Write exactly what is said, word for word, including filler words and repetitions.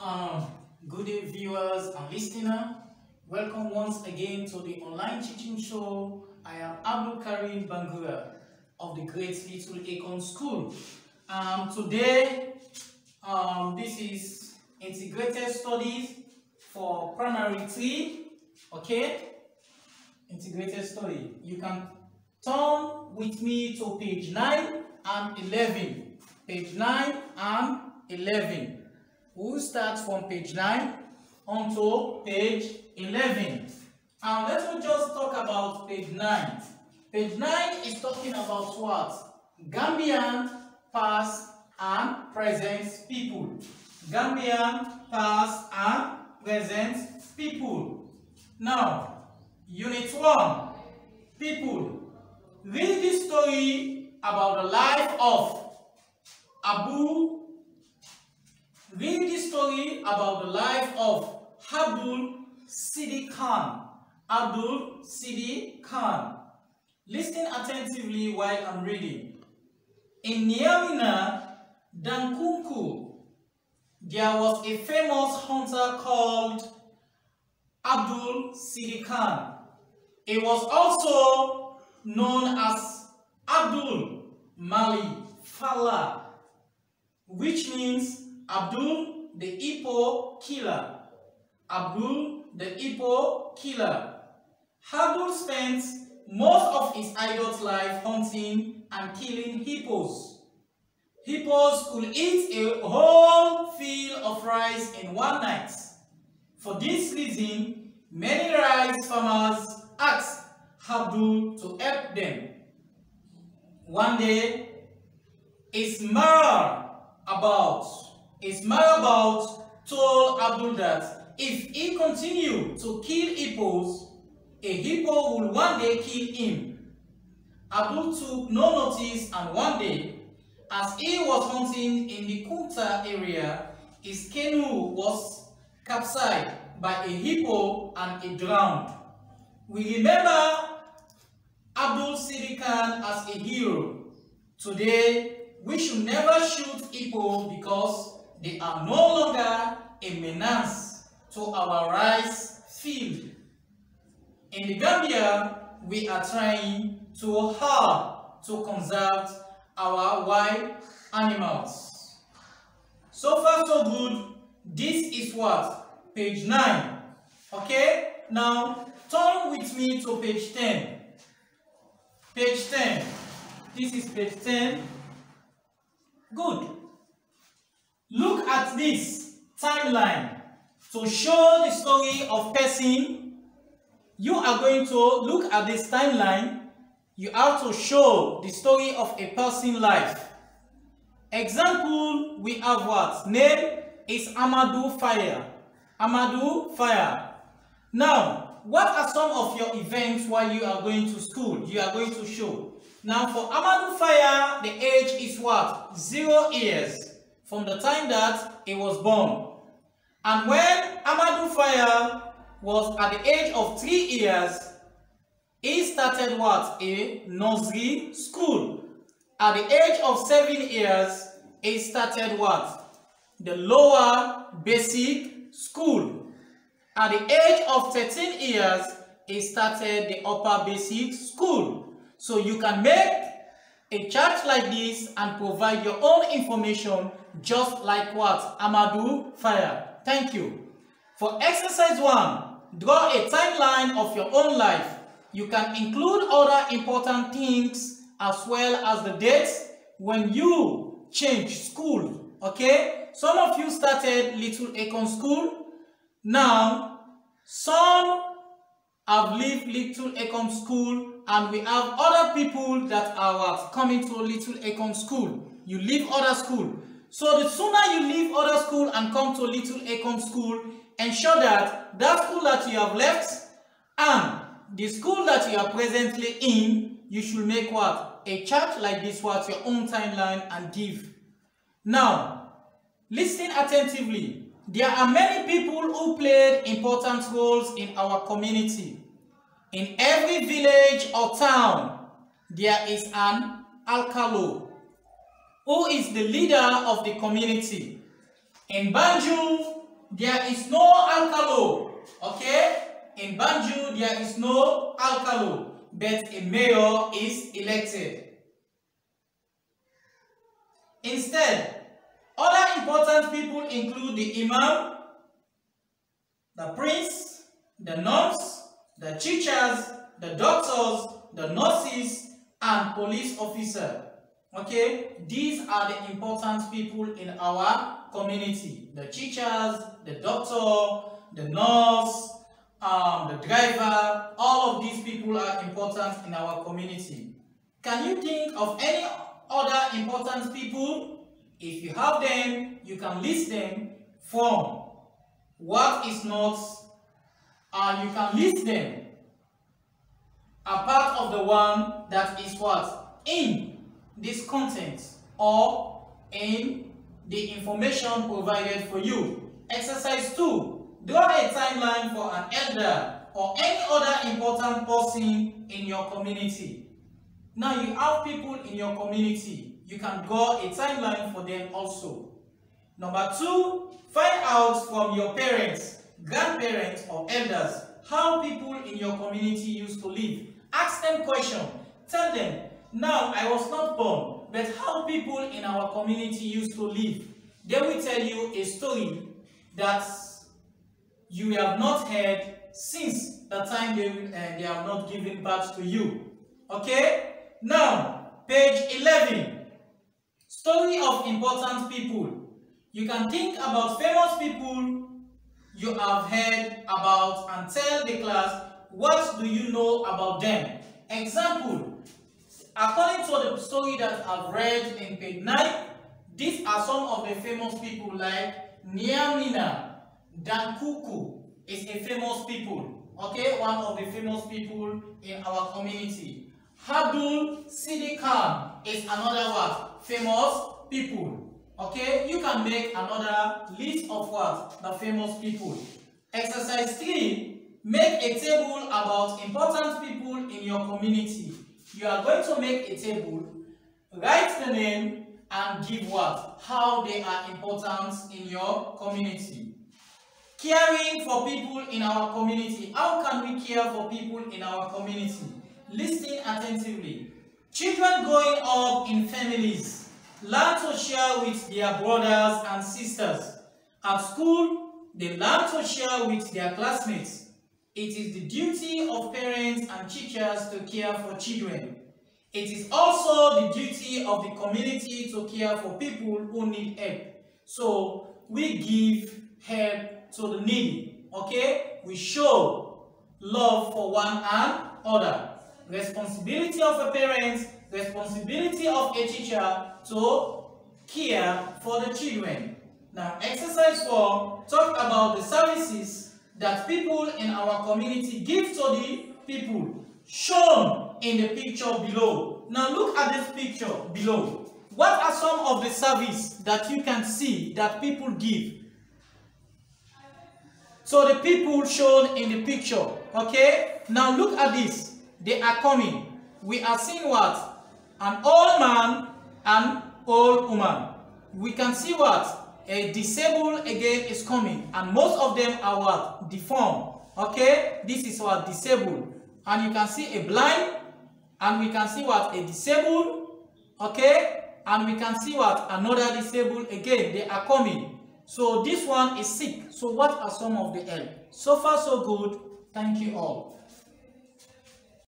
Um, good day, viewers and listeners. Welcome once again to the online teaching show. I am Abdul Karim Bangura of the Great Little Acorn School. Um, today, um, this is integrated studies for primary three. Okay, integrated study. You can turn with me to page nine and eleven. Page nine and eleven. We'll start from page nine onto page eleven. And let me just talk about page nine. Page nine is talking about what? Gambian past and present people. Gambian past and present people. Now, unit one, people. Read the story about the life of Abu. Read the story about the life of Abdul Sidi Khan. Abdul Sidi Khan. Listen attentively while I'm reading. In Niamina, Dankunku, there was a famous hunter called Abdul Sidi Khan. He was also known as Abdul Mali Fala, which means Abdul the Hippo Killer. Abdul the Hippo Killer. Abdul spent most of his adult life hunting and killing hippos. Hippos could eat a whole field of rice in one night. For this reason, many rice farmers asked Abdul to help them. One day, Ismail about Ismail about told Abdul that if he continued to kill hippos, a hippo would one day kill him. Abdul took no notice, and one day, as he was hunting in the Kunta area, his canoe was capsized by a hippo and he drowned. We remember Abdul Sidi Khan as a hero. Today, we should never shoot hippo because they are no longer a menace to our rice field. In the Gambia, we are trying too hard to conserve our wild animals. So far so good. This is what? Page nine. Okay? Now, turn with me to page ten. Page ten. This is page ten. Good. Look at this timeline to show the story of person. You are going to look at this timeline. You have to show the story of a person's life. Example, we have what? Name is Amadou Fire. Amadou Fire. Now, what are some of your events while you are going to school? You are going to show. Now, for Amadou Fire, the age is what? Zero years from the time that he was born. And when Amadou Fire was at the age of three years, he started what? A nursery school. At the age of seven years, he started what? The lower basic school. At the age of thirteen years, he started the upper basic school. So you can make a chart like this and provide your own information just like what? Amadou Fire. Thank you. For exercise one, draw a timeline of your own life. You can include other important things as well as the dates when you change school. Okay? Some of you started Little Acorn School. Now, some have left Little Acorn School, and we have other people that are what? Coming to Little Acorn School. You leave other school. So the sooner you leave other school and come to Little Acorn School, ensure that that school that you have left and the school that you are presently in, you should make what? A chart like this, what? Your own timeline, and give. Now, listen attentively. There are many people who played important roles in our community. In every village or town, there is an alcalo, who is the leader of the community. In Banjul, there is no alcalo. Okay? In Banjul, there is no alcalo, but a mayor is elected. Instead, other important people include the imam, the prince, the nuns, the teachers, the doctors, the nurses, and police officer. Okay, these are the important people in our community. The teachers, the doctor, the nurse, um, the driver, all of these people are important in our community. Can you think of any other important people? If you have them, you can list them from what is not, uh, you can list them apart of the one that is what? In this content or in the information provided for you. Exercise two. Draw a timeline for an elder or any other important person in your community. Now you have people in your community. You can draw a timeline for them also. Number two, find out from your parents, grandparents, or elders how people in your community used to live. Ask them questions. Tell them, now I was not born, but how people in our community used to live. They will tell you a story that you have not heard since the time they, uh, they have not given birth to you. Okay? Now, page eleven. Story of important people. You can think about famous people you have heard about and tell the class, what do you know about them? Example, according to the story that I've read in page nine, these are some of the famous people like Nyamina Dankuku is a famous people. Okay, one of the famous people in our community. Abdul Sidi Khan is another what? Famous people. Okay, you can make another list of what? The famous people. Exercise three, make a table about important people in your community. You are going to make a table, write the name, and give what? How they are important in your community. Caring for people in our community. How can we care for people in our community? Listen attentively. Children growing up in families learn to share with their brothers and sisters. At school, they learn to share with their classmates. It is the duty of parents and teachers to care for children. It is also the duty of the community to care for people who need help. So, we give help to the needy. Okay? We show love for one another. Responsibility of a parent, responsibility of a teacher to care for the children. Now, exercise four, talk about the services that people in our community give to the people shown in the picture below. Now, look at this picture below. What are some of the services that you can see that people give? So, the people shown in the picture, okay? Now, look at this. They are coming. We are seeing what? An old man and old woman. We can see what? A disabled again is coming. And most of them are what? Deformed. Okay? This is what? Disabled. And you can see a blind. And we can see what? A disabled. Okay? And we can see what? Another disabled again. They are coming. So this one is sick. So what are some of the help? So far so good. Thank you all.